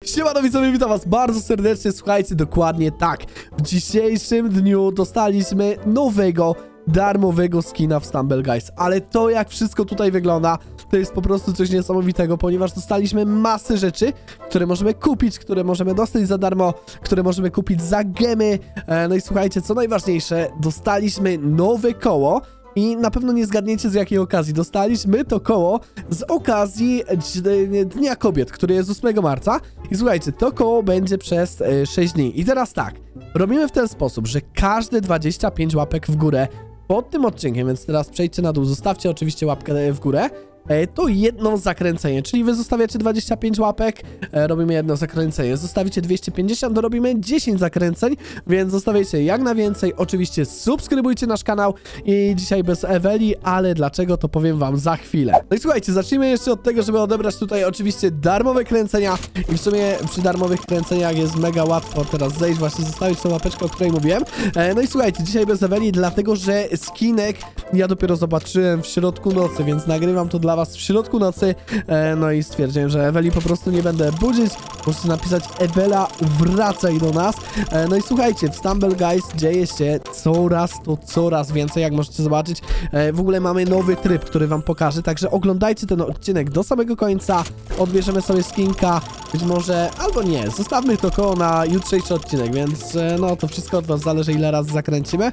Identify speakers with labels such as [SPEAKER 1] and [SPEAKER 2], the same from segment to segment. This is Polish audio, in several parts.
[SPEAKER 1] Siemano widzowie, witam was bardzo serdecznie. Słuchajcie, dokładnie tak. W dzisiejszym dniu dostaliśmy nowego, darmowego skina w Stumble Guys. Ale to, jak wszystko tutaj wygląda, to jest po prostu coś niesamowitego, ponieważ dostaliśmy masę rzeczy, które możemy kupić, które możemy dostać za darmo, które możemy kupić za gemy. No i słuchajcie, co najważniejsze, dostaliśmy nowe koło. I na pewno nie zgadniecie, z jakiej okazji. Dostaliśmy to koło z okazji Dnia Kobiet, który jest 8 marca. I słuchajcie, to koło będzie przez 6 dni. I teraz tak, robimy w ten sposób, że każde 25 łapek w górę pod tym odcinkiem, więc teraz przejdźcie na dół, zostawcie oczywiście łapkę w górę. To jedno zakręcenie, czyli wy zostawiacie 25 łapek, robimy jedno zakręcenie, zostawicie 250, to robimy 10 zakręceń, więc zostawiajcie jak najwięcej, oczywiście subskrybujcie nasz kanał i dzisiaj bez Eweli, ale dlaczego, to powiem wam za chwilę. No i słuchajcie, zacznijmy jeszcze od tego, żeby odebrać tutaj oczywiście darmowe kręcenia i w sumie przy darmowych kręceniach jest mega łatwo teraz zejść, właśnie zostawić tą łapeczkę, o której mówiłem. No i słuchajcie, dzisiaj bez Eweli, dlatego że skinek ja dopiero zobaczyłem w środku nocy, więc nagrywam to dla was w środku nocy, no i stwierdziłem, że Eweli po prostu nie będę budzić, możecie napisać: Ewela, wracaj do nas. No i słuchajcie, w Stumble Guys dzieje się coraz więcej, jak możecie zobaczyć. W ogóle mamy nowy tryb, który wam pokażę, także oglądajcie ten odcinek do samego końca, odbierzemy sobie skinka, być może, albo nie, zostawmy to koło na jutrzejszy odcinek, więc no to wszystko od was zależy, ile razy zakręcimy.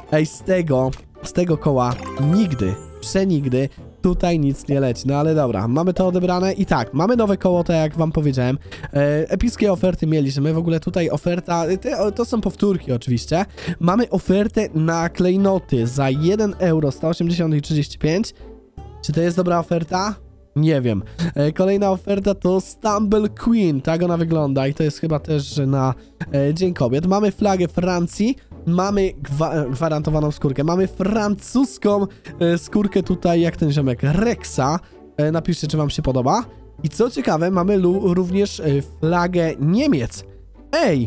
[SPEAKER 1] Z tego koła nigdy, przenigdy tutaj nic nie leci, no ale dobra, mamy to odebrane i tak, mamy nowe koło, tak jak wam powiedziałem. Epickie oferty mieliśmy, w ogóle tutaj oferta, to są powtórki oczywiście. Mamy ofertę na klejnoty za 1 euro 180 i 35. Czy to jest dobra oferta? Nie wiem. Kolejna oferta to Stumble Queen, tak ona wygląda i to jest chyba też na Dzień Kobiet. Mamy flagę Francji, mamy gwarantowaną skórkę, mamy francuską skórkę tutaj, jak ten ziomek, Rexa. Napiszcie, czy wam się podoba. I co ciekawe, mamy również flagę Niemiec. Ej!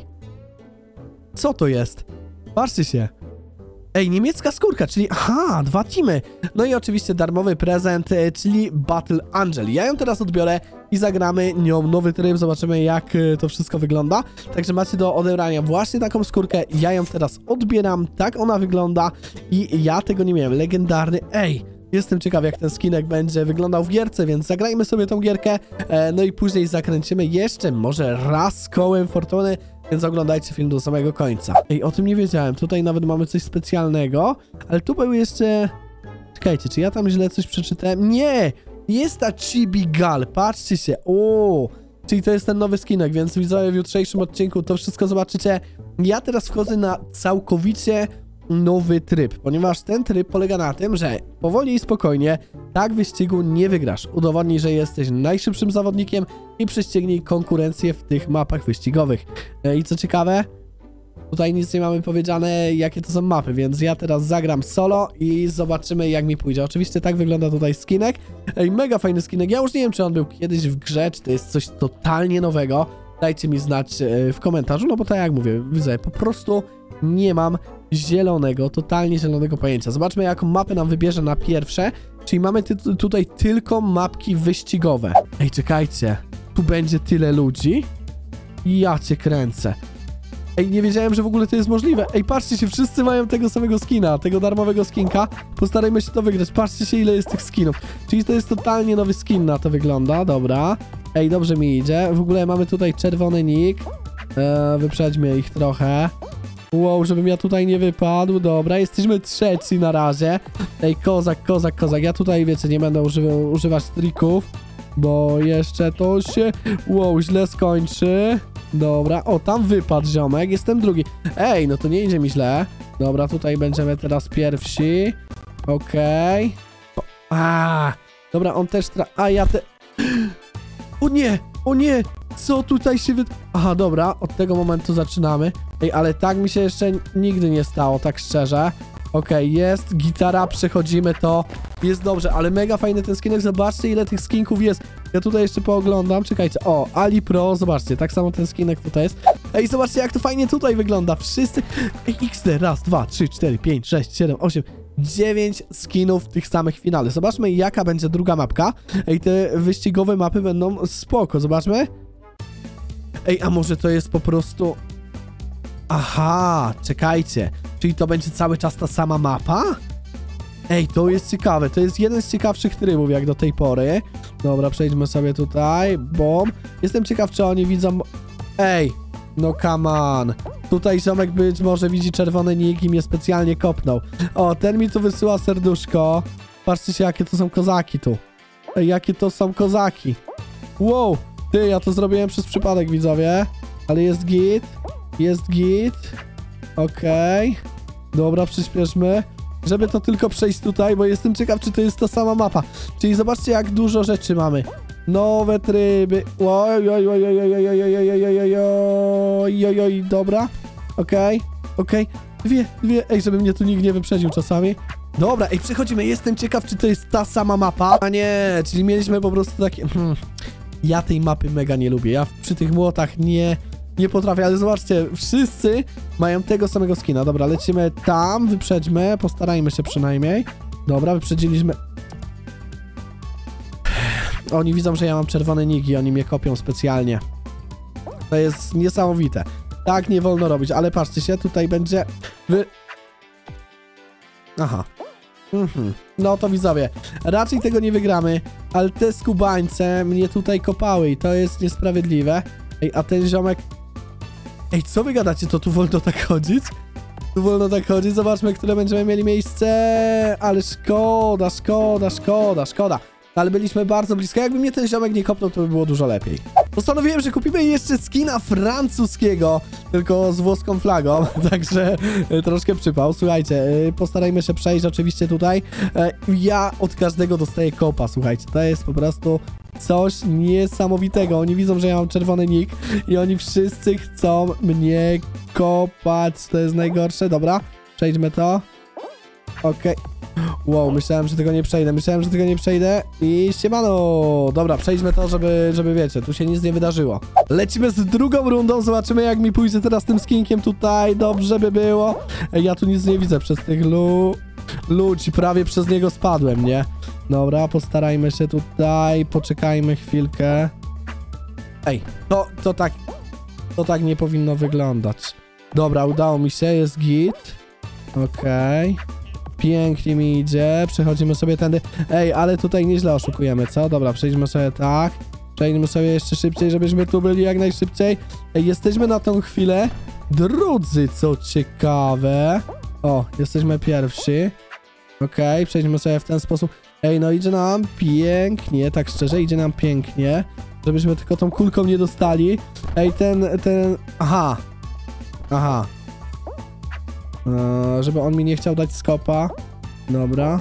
[SPEAKER 1] Co to jest? Patrzcie się. Ej, niemiecka skórka, czyli aha, 2 teamy. No i oczywiście darmowy prezent, czyli Battle Angel. Ja ją teraz odbiorę i zagramy nią nowy tryb, zobaczymy jak to wszystko wygląda. Także macie do odebrania właśnie taką skórkę, ja ją teraz odbieram, tak ona wygląda i ja tego nie miałem. Legendarny, ej! Jestem ciekaw, jak ten skinek będzie wyglądał w gierce, więc zagrajmy sobie tą gierkę, no i później zakręcimy jeszcze może raz z kołem fortuny, więc oglądajcie film do samego końca. Ej, o tym nie wiedziałem, tutaj nawet mamy coś specjalnego, ale tu był jeszcze... Czekajcie, czy ja tam źle coś przeczytałem? Nie! Jest ta Chibi Gal, patrzcie się, o, czyli to jest ten nowy skinek, więc widzowie, w jutrzejszym odcinku to wszystko zobaczycie. Ja teraz wchodzę na całkowicie nowy tryb, ponieważ ten tryb polega na tym, że powoli i spokojnie tak wyścigu nie wygrasz. Udowodnij, że jesteś najszybszym zawodnikiem i prześcignij konkurencję w tych mapach wyścigowych. I co ciekawe, tutaj nic nie mamy powiedziane, jakie to są mapy, więc ja teraz zagram solo i zobaczymy, jak mi pójdzie. Oczywiście tak wygląda tutaj skinek. Ej, mega fajny skinek. Ja już nie wiem, czy on był kiedyś w grze, czy to jest coś totalnie nowego. Dajcie mi znać w komentarzu, no bo tak jak mówię, widzę, po prostu nie mam totalnie zielonego pojęcia. Zobaczmy, jaką mapę nam wybierze na pierwsze. Czyli mamy tutaj tylko mapki wyścigowe. Ej, czekajcie. Tu będzie tyle ludzi? Ja cię kręcę. Ej, nie wiedziałem, że w ogóle to jest możliwe. Ej, patrzcie się, wszyscy mają tego samego skina, tego darmowego skinka. Postarajmy się to wygrać. Patrzcie się, ile jest tych skinów. Czyli to jest totalnie nowy skin, na to wygląda. Dobra. Ej, dobrze mi idzie. W ogóle mamy tutaj czerwony nick. Wyprzedźmy ich trochę. Wow, żebym ja tutaj nie wypadł. Dobra, jesteśmy trzeci na razie. Ej, kozak. Ja tutaj, wiecie, nie będę używać trików, bo jeszcze to się, wow, źle skończy. Dobra, o, tam wypadł ziomek, jestem drugi. Ej, no to nie idzie mi źle. Dobra, tutaj będziemy teraz pierwsi. Okej. Dobra, on też o nie! Co tutaj się Aha, dobra, od tego momentu zaczynamy. Ej, ale tak mi się jeszcze nigdy nie stało, tak szczerze. Okej, jest gitara, przechodzimy to. Jest dobrze, ale mega fajny ten skinek. Zobaczcie, ile tych skinków jest. Ja tutaj jeszcze pooglądam, czekajcie. O, Ali Pro, zobaczcie, tak samo ten skinek tutaj jest. Ej, zobaczcie, jak to fajnie tutaj wygląda. Wszyscy... Ej, XD, raz, 2, 3, 4, 5, 6, 7, 8... 9 skinów tych samych finale. Zobaczmy, jaka będzie druga mapka. Ej, te wyścigowe mapy będą spoko, zobaczmy. Ej, a może to jest po prostu... Aha, czekajcie. Czyli to będzie cały czas ta sama mapa? Ej, to jest ciekawe. To jest jeden z ciekawszych trybów jak do tej pory. Dobra, przejdźmy sobie tutaj. Bom. Jestem ciekaw, czy oni widzą... Ej, no come on. Tutaj ziomek być może widzi czerwony nick i mnie specjalnie kopnął. O, ten mi tu wysyła serduszko. Patrzcie się, jakie to są kozaki tu. Ej, jakie to są kozaki. Wow, ty, ja to zrobiłem przez przypadek, widzowie. Ale jest git. Jest git. Okej. Dobra, przyspieszmy. Żeby to tylko przejść tutaj, bo jestem ciekaw, czy to jest ta sama mapa. Czyli zobaczcie, jak dużo rzeczy mamy. Nowe tryby. Oj, oj, oj, oj, oj, oj, oj, oj, oj, oj, oj, oj, oj, dobra. Okej, okej. Dwie. Ej, żeby mnie tu nikt nie wyprzedził czasami. Dobra, ej, przechodzimy. Jestem ciekaw, czy to jest ta sama mapa. A nie, czyli mieliśmy po prostu takie... Ja tej mapy mega nie lubię. Ja przy tych młotach nie potrafię, ale zobaczcie, wszyscy mają tego samego skina. Dobra, lecimy tam, wyprzedźmy, postarajmy się przynajmniej. Dobra, wyprzedziliśmy. Oni widzą, że ja mam czerwone nick i oni mnie kopią specjalnie. To jest niesamowite. Tak nie wolno robić, ale patrzcie się, tutaj będzie... Aha. No to widzowie, raczej tego nie wygramy, ale te skubańce mnie tutaj kopały i to jest niesprawiedliwe. Ej, a ten ziomek... Ej, co wy gadacie? To tu wolno tak chodzić? Tu wolno tak chodzić? Zobaczmy, które będziemy mieli miejsce. Ale szkoda. Ale byliśmy bardzo blisko. Jakby mnie ten ziomek nie kopnął, to by było dużo lepiej. Postanowiłem, że kupimy jeszcze skina francuskiego, tylko z włoską flagą, także troszkę przypał. Słuchajcie, postarajmy się przejść oczywiście tutaj. Ja od każdego dostaję kopa, słuchajcie. To jest po prostu... coś niesamowitego. Oni widzą, że ja mam czerwony nick i oni wszyscy chcą mnie kopać. To jest najgorsze. Dobra, przejdźmy to. Okej. Wow, myślałem, że tego nie przejdę. I siemano. Dobra, przejdźmy to, żeby wiecie, tu się nic nie wydarzyło. Lecimy z drugą rundą. Zobaczymy, jak mi pójdzie teraz tym skinkiem tutaj. Dobrze by było. Ja tu nic nie widzę przez tych ludzi. Prawie przez niego spadłem, nie? Dobra, postarajmy się tutaj, poczekajmy chwilkę. Ej, to tak nie powinno wyglądać. Dobra, udało mi się, jest git. Okej. Pięknie mi idzie, przechodzimy sobie tędy. Ej, ale tutaj nieźle oszukujemy, co? Dobra, przejdźmy sobie tak. Przejdźmy sobie jeszcze szybciej, żebyśmy tu byli jak najszybciej. Ej, jesteśmy na tą chwilę drudzy, co ciekawe. O, jesteśmy pierwsi. Okej, przejdźmy sobie w ten sposób. Ej, no idzie nam pięknie, tak szczerze, idzie nam pięknie. Żebyśmy tylko tą kulką nie dostali. Ej, Aha. Żeby on mi nie chciał dać skopa. Dobra.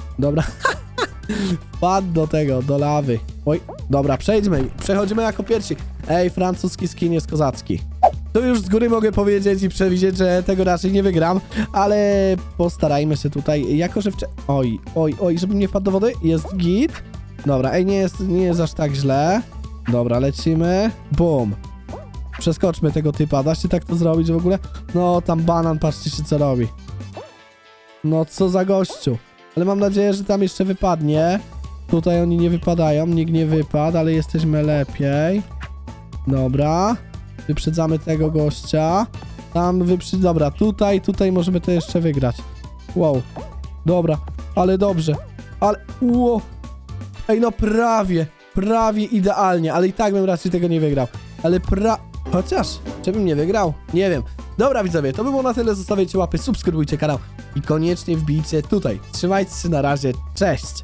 [SPEAKER 1] Wpadł do tego, do lawy. Oj, dobra, przechodzimy jako pierwsi. Ej, francuski skin jest kozacki. To już z góry mogę powiedzieć i przewidzieć, że tego raczej nie wygram, ale postarajmy się tutaj, jako że Oj, żeby nie wpadł do wody, jest git. Dobra, ej, nie jest aż tak źle. Dobra, lecimy. Bum. Przeskoczmy tego typa, da się tak to zrobić w ogóle? No, tam banan, patrzcie się co robi. No, co za gościu. Ale mam nadzieję, że tam jeszcze wypadnie. Tutaj oni nie wypadają, nikt nie wypadł, ale jesteśmy lepiej. Dobra. Wyprzedzamy tego gościa. Dobra, tutaj możemy to jeszcze wygrać. Wow. Dobra, ale dobrze. Wow. Ej, no prawie idealnie, ale i tak bym raczej tego nie wygrał. Chociaż, czy bym nie wygrał? Nie wiem. Dobra, widzowie, to by było na tyle. Zostawiajcie łapy, subskrybujcie kanał i koniecznie wbijcie tutaj. Trzymajcie się, na razie, cześć!